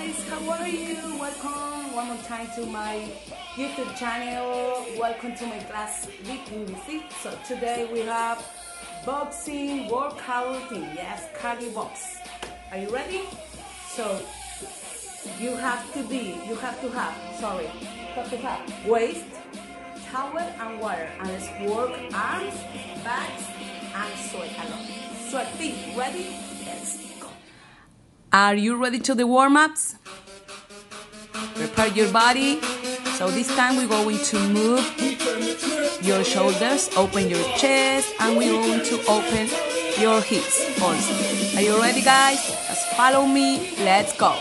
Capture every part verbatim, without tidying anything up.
guys, how are you? Welcome one more time to my YouTube channel. Welcome to my class BePinkBeFit. So today we have boxing workout routine. Yes, cardio box. Are you ready? So you have to be, you have to have, sorry, you have to have waist, towel and water, and let's work arms, backs, and sweat along. Sweat feet. Ready? Let's go. Are you ready to the warm-ups? Prepare your body. So this time we're going to move your shoulders, open your chest, and we're going to open your hips also. Are you ready, guys? Just follow me. Let's go.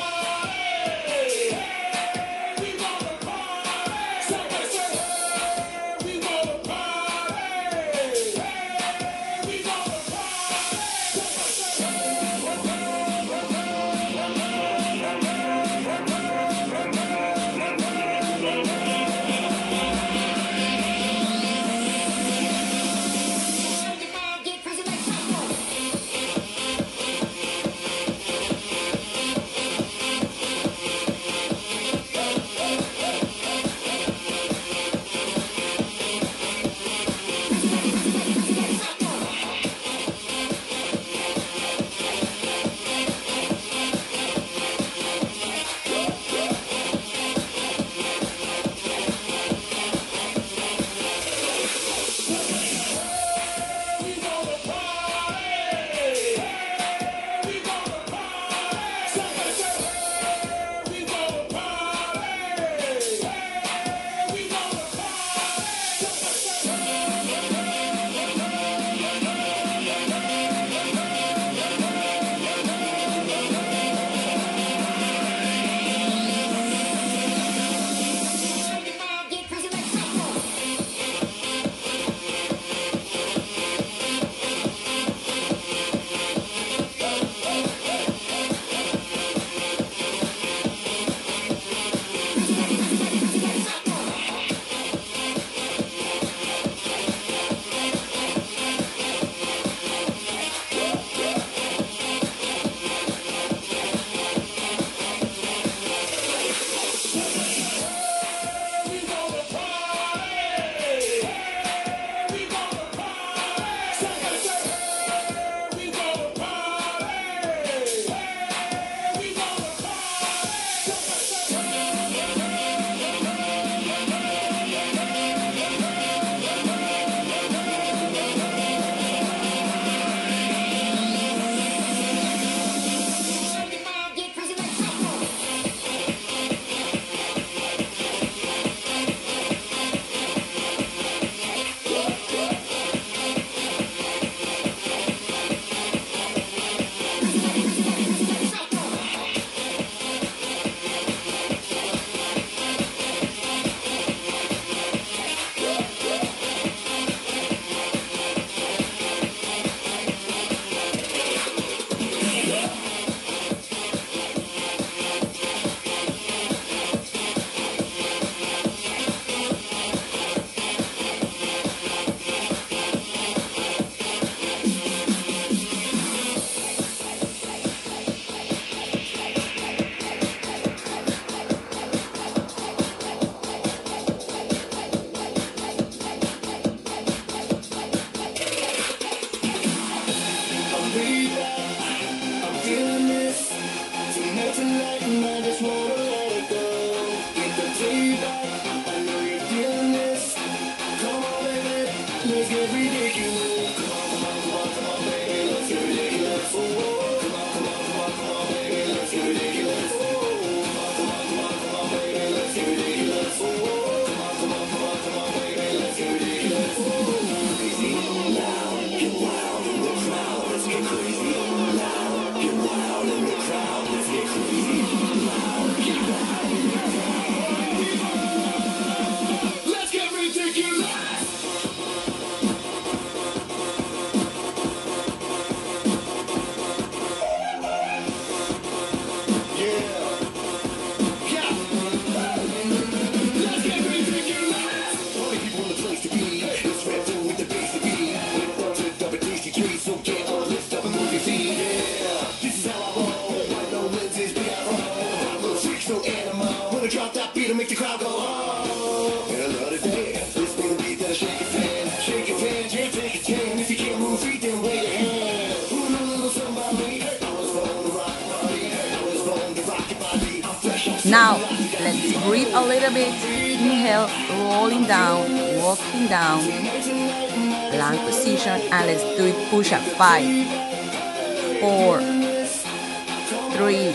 Now, let's breathe a little bit. Inhale, rolling down, walking down, plank position, and let's do it push-up. Five, four, three,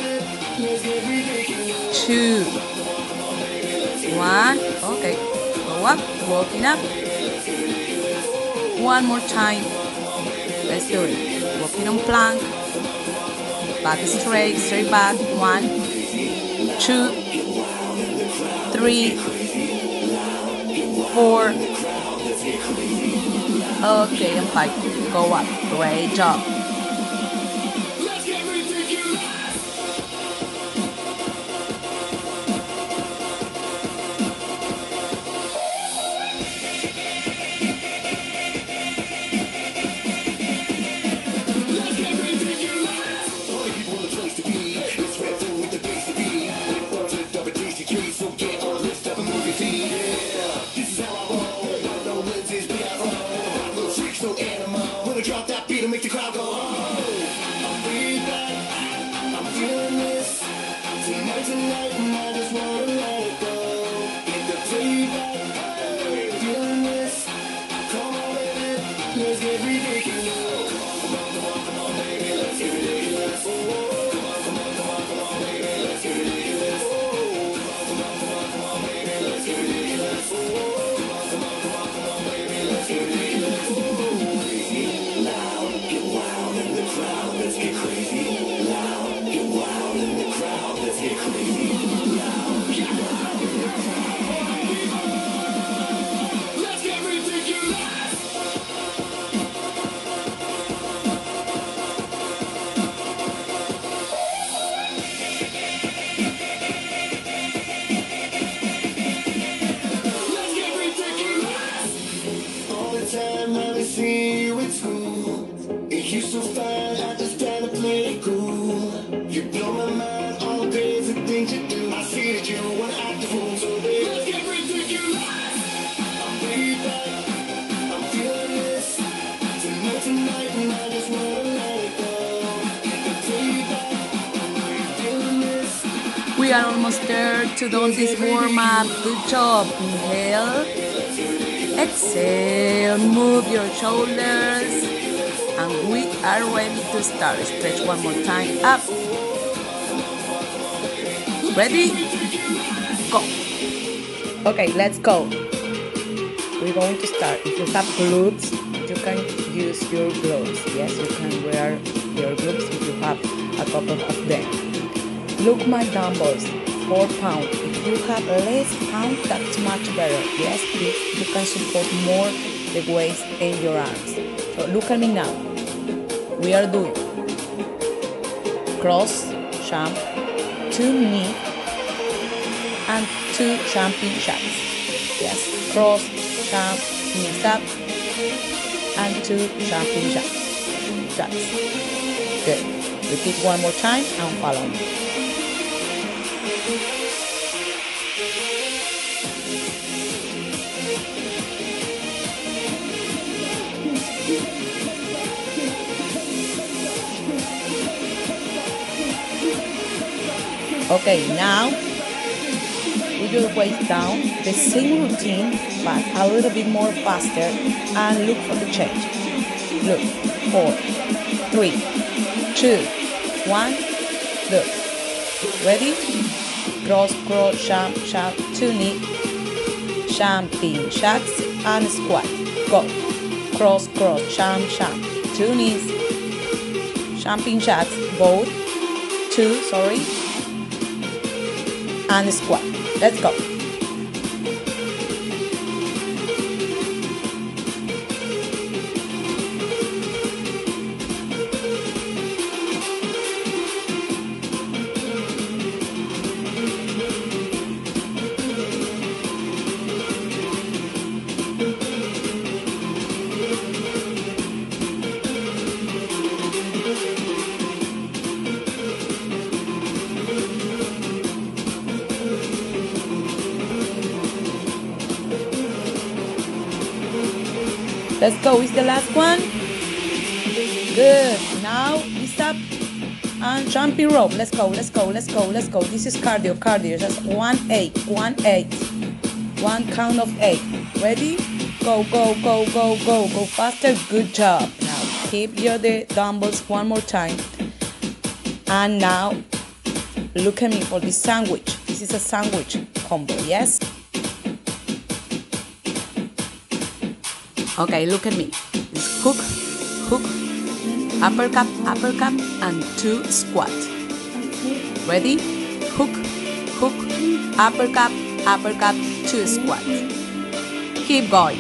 two, one. Okay, go up, walking up. One more time. Let's do it. Walking on plank. Back straight, straight back. One, two, three, four. Okay, and five. Go up. Great job. Drop that beat and make the crowd go, oh. I'm feeling that, I'm feeling this. Tonight, tonight, and I just wanna let it go. Get the feedback, hey, feeling this. Come on, baby, let's get ridiculous. Come on, come on, come on, baby, let's get ridiculous. Come on, come on, come on, come on, baby, let's get ridiculous. Come on, come on, come on, baby, let's get ridiculous. Come on, come on, come on, come on, baby, let's get ridiculous. Let's get crazy, loud, get wild in the crowd, let's get crazy, loud, get wild in the crowd. Let's get ridiculous. Let's get ridiculous. All the time I've been seeing you at school. You so fine, I just gotta play it cool. You blow my mind, all the crazy things you do. I see that you wanna act the fool, so baby, let's get ridiculous. I'm way back, I'm feeling this. Tonight, tonight, and I just wanna let it go. Get the feedback, I'm feeling this. We are almost there to do this warm-up. Good job. Inhale, exhale, move your shoulders. And we are ready to start. Stretch one more time. Up. Ready? Go. Okay, let's go. We're going to start. If you have gloves, you can use your gloves. Yes, you can wear your gloves if you have a couple of them. Look, my dumbbells, four pounds. If you have less pounds, that's much better. Yes, please, you can support more the waist and your arms. So look at me now. We are doing cross, jump, two knee, and two jumping jacks. Yes, cross, jump, knees up, and two jumping jacks. Jacks. Good. Repeat one more time and follow me. Okay, now with your waist down, the same routine, but a little bit more faster, and look for the change. Look, four, three, two, one, look. Ready? Cross, cross, jump, jump, two knee, jumping jacks, and squat. Go. Cross, cross, jump, jump, two knees, jumping jacks, both, two, sorry, and squat. Let's go. Let's go with the last one. Good. Now we stop and jumping rope. Let's go, let's go, let's go, let's go. This is cardio, cardio. Just one, eight, one, eight. One count of eight. Ready? Go, go, go, go, go. Go faster. Good job. Now keep your the dumbbells one more time. And now look at me for this sandwich. This is a sandwich combo, yes? Okay, look at me. This hook, hook, uppercut, uppercut, and two squats. Ready? Hook, hook, uppercut, uppercut, two squats. Keep going.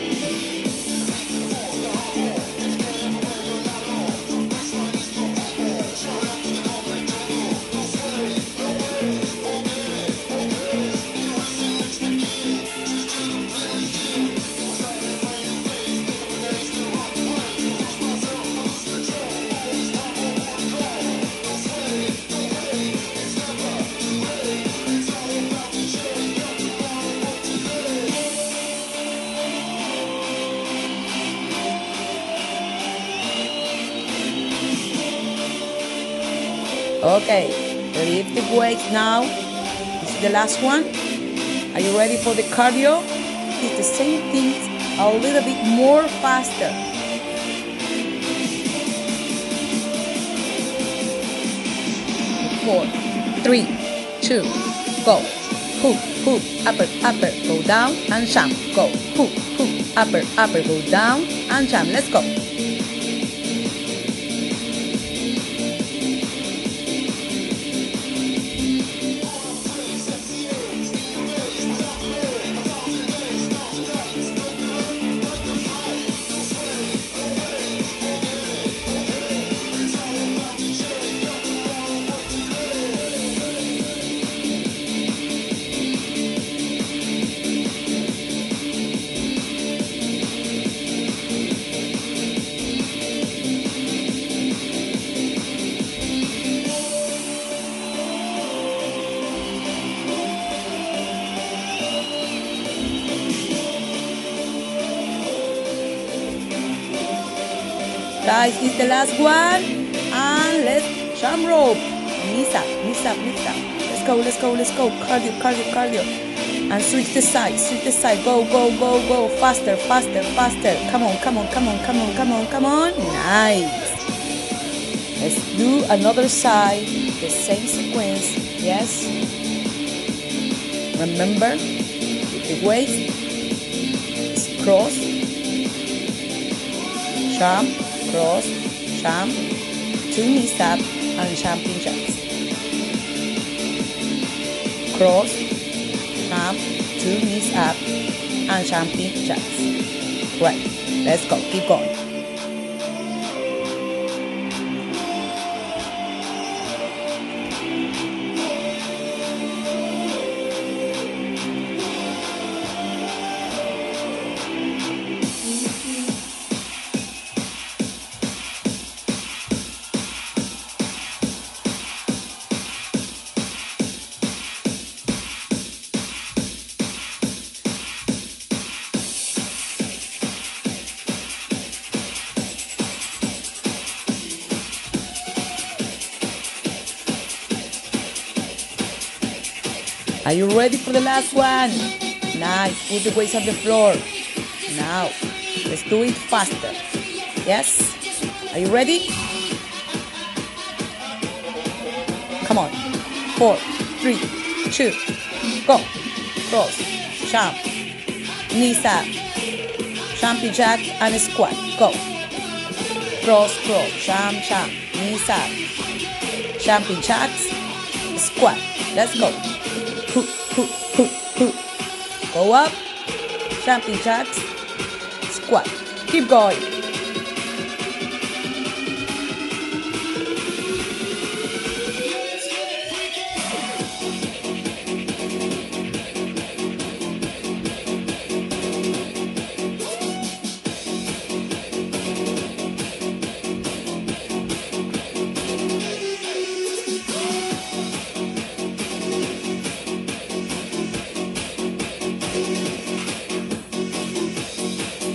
Okay, lift the weight now. This is the last one. Are you ready for the cardio? It's the same thing, a little bit more faster. Four, three, two, go. Hook, hook, upper, upper, go down and jump. Go. Hook, hook, upper, upper, go down and jump. Let's go. Guys, this is the last one. And let's jump rope. Knees up, knees up, knees up. Let's go, let's go, let's go. Cardio, cardio, cardio. And switch the side, switch the side. Go, go, go, go. Faster, faster, faster. Come on, come on, come on, come on, come on, come on. Nice. Let's do another side. The same sequence. Yes. Remember, the waist is cross, jump, cross, jump, two knees up, and jumping jacks. Cross, jump, two knees up, and jumping jacks. Right, let's go, keep going. Are you ready for the last one? Nice. Put the weights on the floor. Now, let's do it faster. Yes? Are you ready? Come on. Four, three, two, go. Cross, jump, knees up, jumping jack and squat. Go. Cross, cross, jump, jump, knees up, jumping jacks, squat. Let's go. Hook, hook, hook, hook. Go up, jumping jacks, squat. Keep going.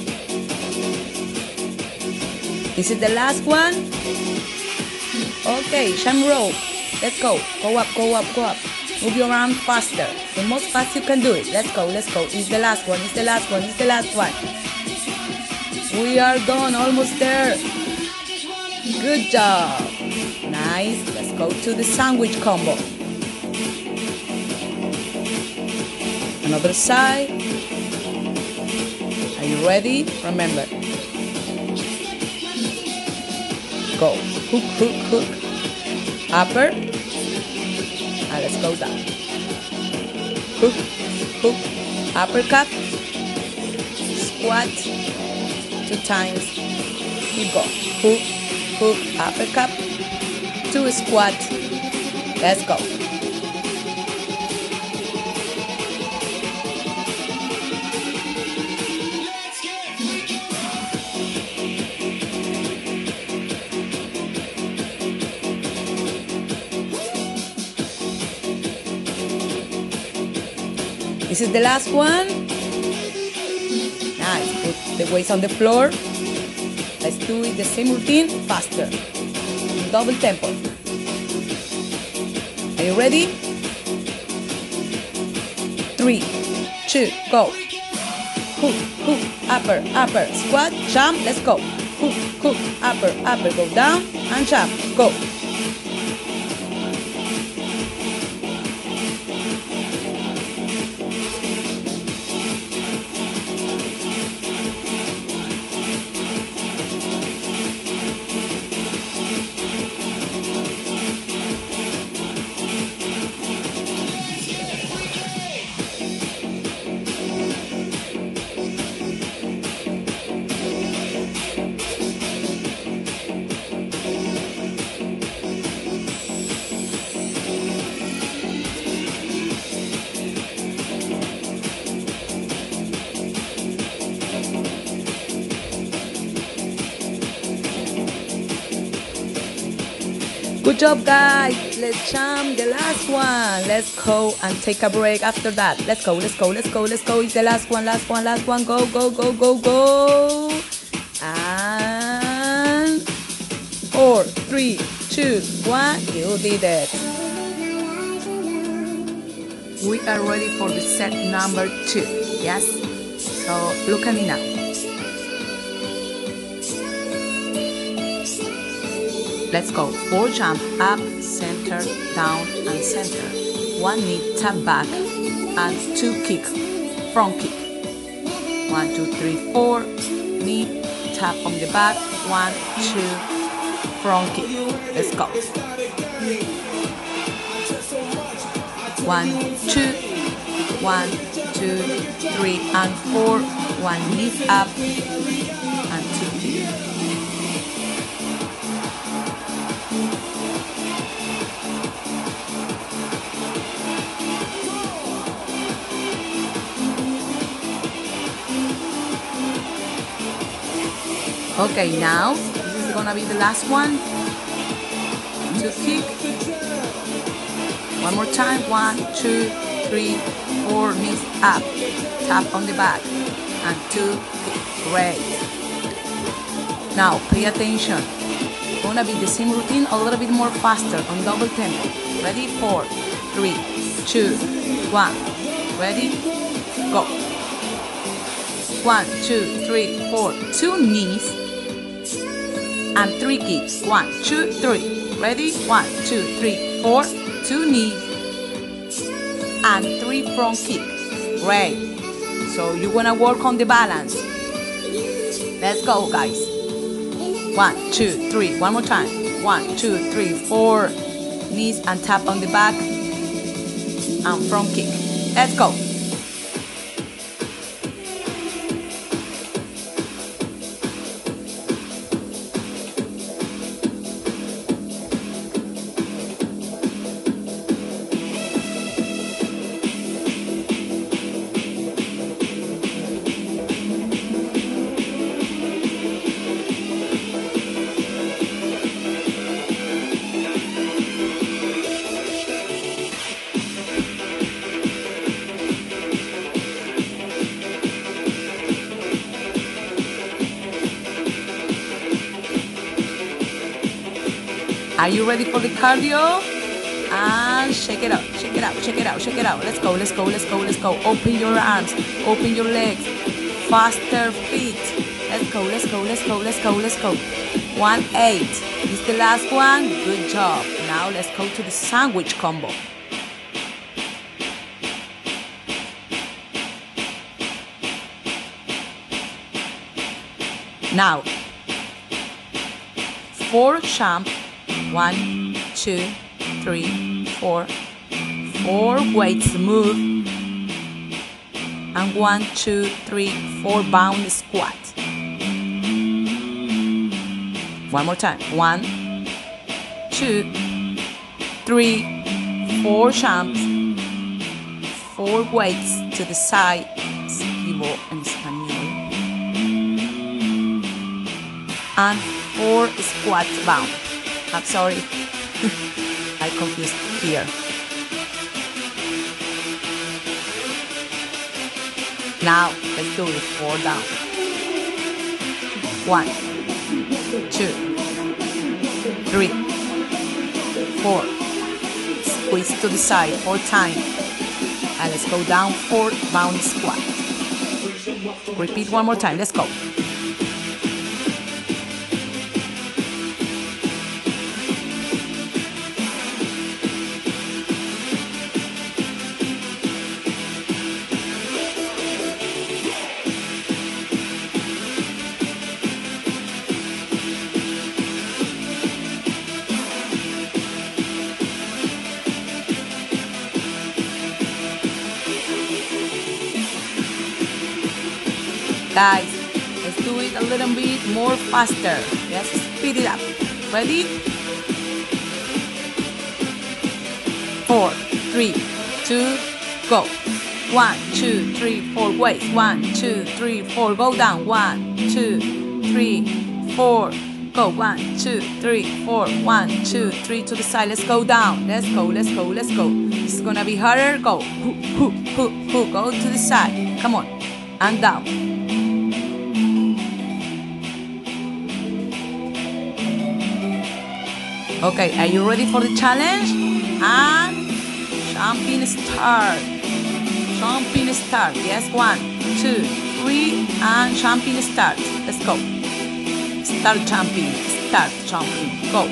Is it the last one? Okay, sham roll. Let's go. Go up, go up, go up. Move your arm faster. The most fast you can do it. Let's go, let's go. It's the last one, it's the last one, it's the last one. We are done, almost there. Good job. Nice. Let's go to the sandwich combo. Another side. Are you ready? Remember. Go. Hook, hook, hook. Upper. And let's go down. Hook, hook. Uppercut. Squat. Two times. Keep going. Hook, hook, uppercut. Two squat. Let's go. This is the last one. Nice. Put the weights on the floor. Let's do it the same routine, faster. Double tempo. Are you ready? Three, two, go. Hook, hook, upper, upper, squat, jump, let's go. Hook, hook, upper, upper, go down and jump, go. Good job, guys. Let's jump the last one. Let's go and take a break after that. Let's go, let's go, let's go, let's go. It's the last one, last one, last one. Go, go, go, go, go. And four, three, two, one. You did it. We are ready for the set number two. Yes? So look at me now. Let's go. Four jump, up, center, down, and center. One knee, tap back, and two kick, front kick. One, two, three, four. Knee, tap on the back. One, two, front kick. Let's go. One, two, one, two, three, and four. One knee up, and two kick. Okay, now this is gonna be the last one. Two kick. One more time. One, two, three, four. Knees up. Tap on the back. And two kick. Great. Now pay attention. It's gonna be the same routine, a little bit more faster on double tempo. Ready? Four, three, two, one. Ready? Go. One, two, three, four. Two knees. And three kicks. One, two, three. Ready? One, two, three, four. Two knees and three front kicks. Great. So you're gonna work on the balance. Let's go, guys. One, two, three. One more time. One, two, three, four. Knees and tap on the back and front kick. Let's go. Are you ready for the cardio? And shake it out, shake it out, shake it out, shake it out. Let's go, let's go, let's go, let's go. Open your arms, open your legs, faster feet. Let's go, let's go, let's go, let's go, let's go. One, eight. This is the last one. Good job. Now let's go to the sandwich combo. Now, four jump. One, two, three, four. Four weights move. And one, two, three, four bound squat. One more time. One, two, three, four jumps, four weights to the side. Esquivo en español. And four squat bound. I'm sorry, I confused here. Now let's do it. Four down. One, two, three, four. Squeeze to the side four times. And let's go down four bound squat. Repeat one more time. Let's go. Guys, let's do it a little bit more faster. Let's speed it up. Ready? Four, three, two, go. One, two, three, four, wait. One, two, three, four, go down. One, two, three, four, go. One, two, three, four. One, two, three, to the side. Let's go down. Let's go, let's go, let's go. This is gonna be harder. Go. Hoo, hoo, hoo, hoo. Go to the side. Come on. And down. Okay, are you ready for the challenge? And jumping start. Jumping start. Yes, one, two, three, and jumping start. Let's go. Start jumping. Start jumping. Go.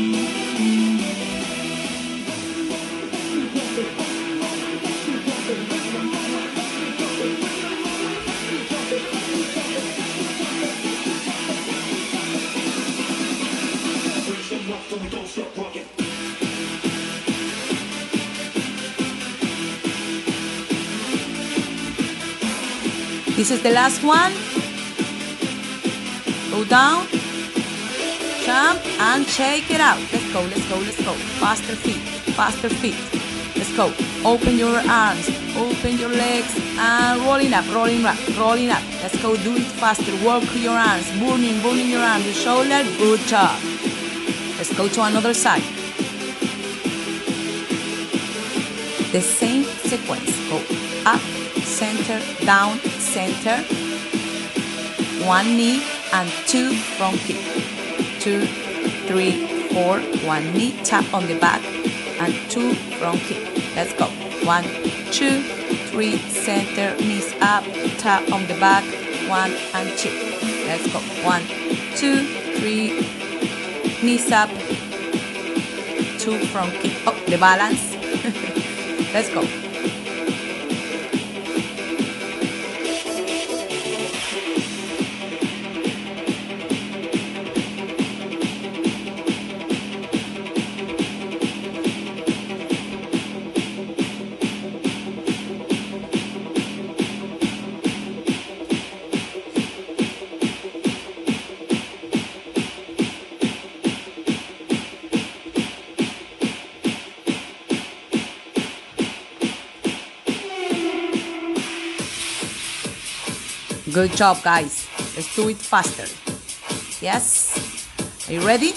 This is the last one. Go down, jump, and shake it out. Let's go, let's go, let's go. Faster feet, faster feet. Let's go. Open your arms, open your legs, and rolling up, rolling up, rolling up. Let's go, do it faster. Work your arms, burning, burning your arms, your shoulder. Good job. Let's go to another side. The same sequence. Go up, center, down, center, one knee and two front kick. Two, three, four, one knee, tap on the back and two front kick. Let's go. One, two, three, center, knees up, tap on the back, one and two. Let's go. One, two, three, knees up, two front kick. Oh, the balance. Let's go. Good job, guys. Let's do it faster. Yes? Are you ready?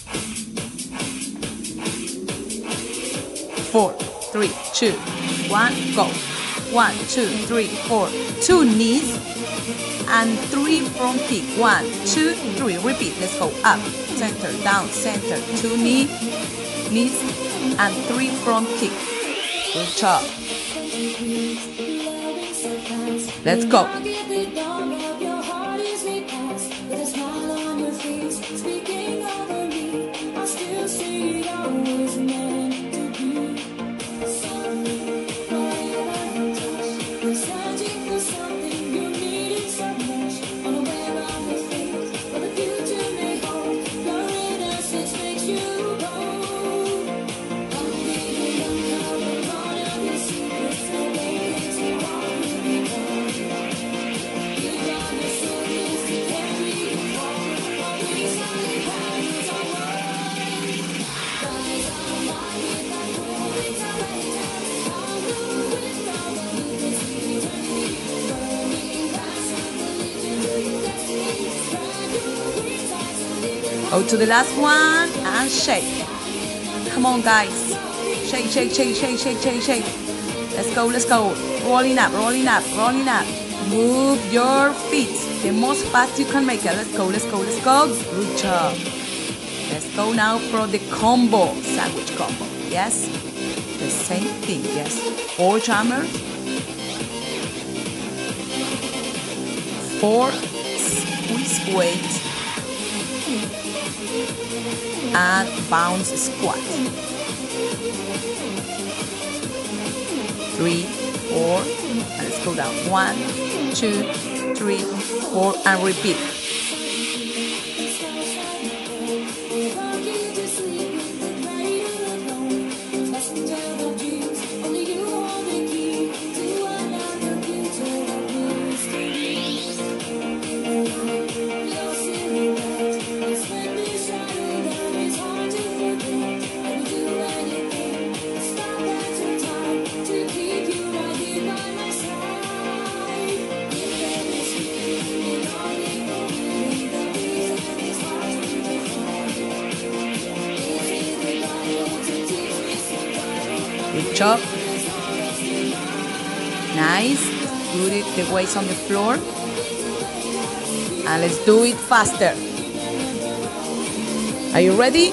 Four, three, two, one, go. One, two, three, four. Two knees. and three front kick. One, two, three. Repeat. Let's go. Up, center, down, center. Two knee, knees, and three front kick. Good job. Let's go. Go to the last one and shake. Come on, guys. Shake, shake, shake, shake, shake, shake, shake. Let's go, let's go. Rolling up, rolling up, rolling up. Move your feet the most fast you can make it. Let's go, let's go, let's go. Good job. Let's go now for the combo, sandwich combo. Yes? The same thing, yes. Four jumpers. Four squeeze weight. And bounce squat. Three, four, and let's go down. One, two, three, four, and repeat. Good job. Nice. Put it the weights on the floor. And let's do it faster. Are you ready?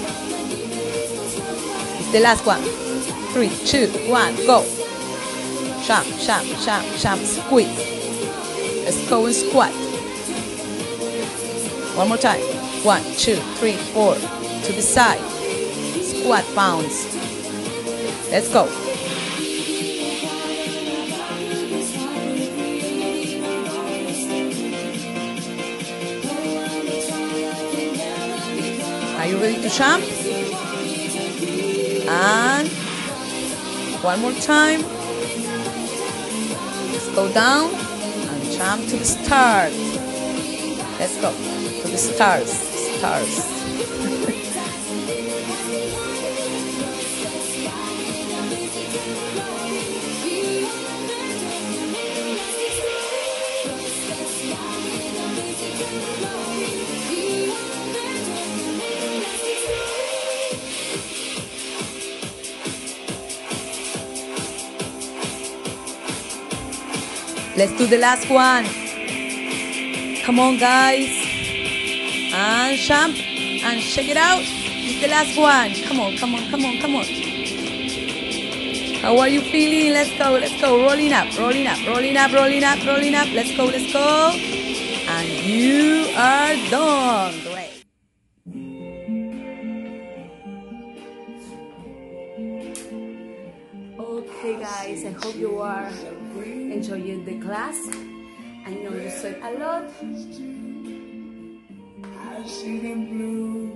It's the last one. Three, two, one, go. Jump, jump, jump, jump, squeeze. Let's go and squat. One more time. One, two, three, four. To the side. Squat, bounce. Let's go. Are you ready to jump? And one more time. Let's go down and jump to the start. Let's go to the stars. Stars. Let's do the last one. Come on, guys. And jump and shake it out. It's the last one. Come on, come on, come on, come on. How are you feeling? Let's go, let's go. Rolling up, rolling up, rolling up, rolling up, rolling up. Let's go, let's go. And you are done. Great. Okay, guys. I hope you are enjoying the class. I know you sweat a lot. I see them blue.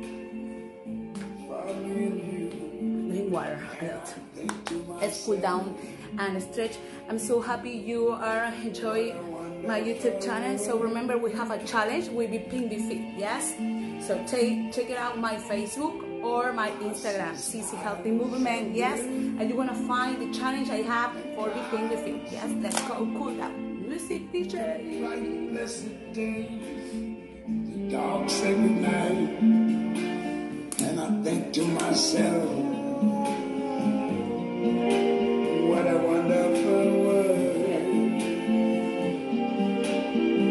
Drink water a lot. Let's cool down and stretch. I'm so happy you are enjoying my YouTube channel. So remember, we have a challenge with BePinkBeFit. Yes. So take check it out my Facebook or my Instagram, C C Healthy Movement. Yes. And you're gonna find the challenge I have for BePinkBeFit. Yes. Let's go cool down. Music D J. Blessed day, the dog said goodnight, and I think to myself, what a wonderful world.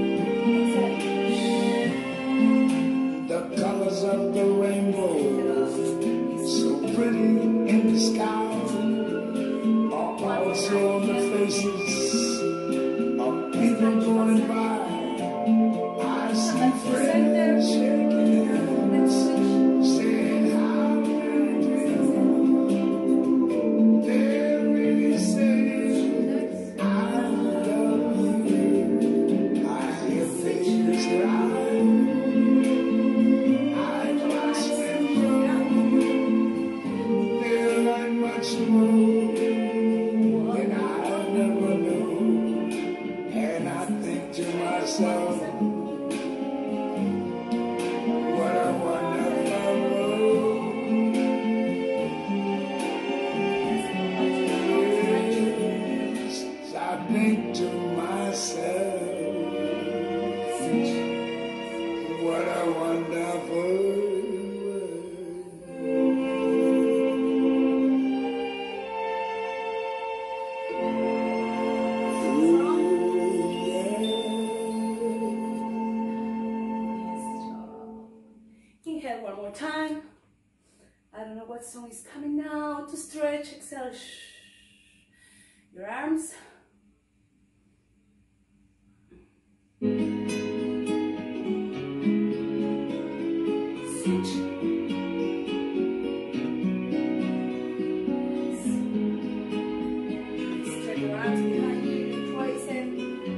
much more than I never knew. And I think to myself, what a wonderful world. Yes, I think to myself, what a wonderful world. Inhale one more time. I don't know what song is coming now. To stretch, exhale. Shh. Your arms. Switch. Stretch your arms behind you. Tricep.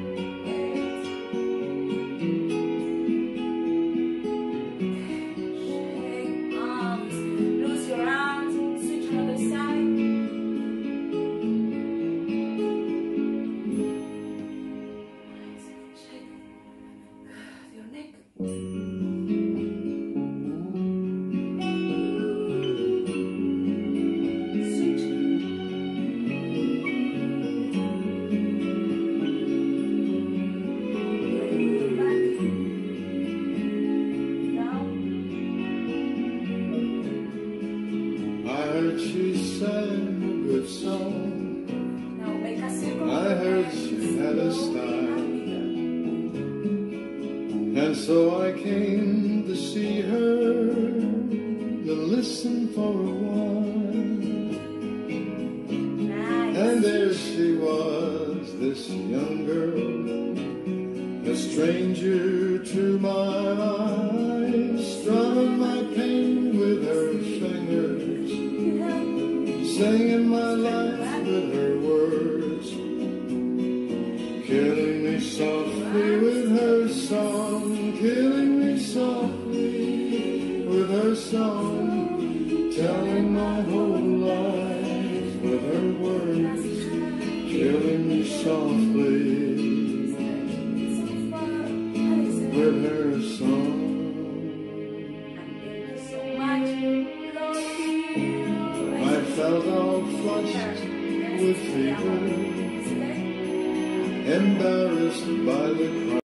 She sang a good song. Now make a circle. I heard she had a style, and so I came to see her, to listen for a while. Nice. And there she was, this young girl, a stranger to my eyes, strumming my pain with her fingers, singing my life with her words, killing me softly with her song, killing me softly with her song, telling my whole life with her words, killing me softly with her song. I felt all flushed with fever, embarrassed by the crowd.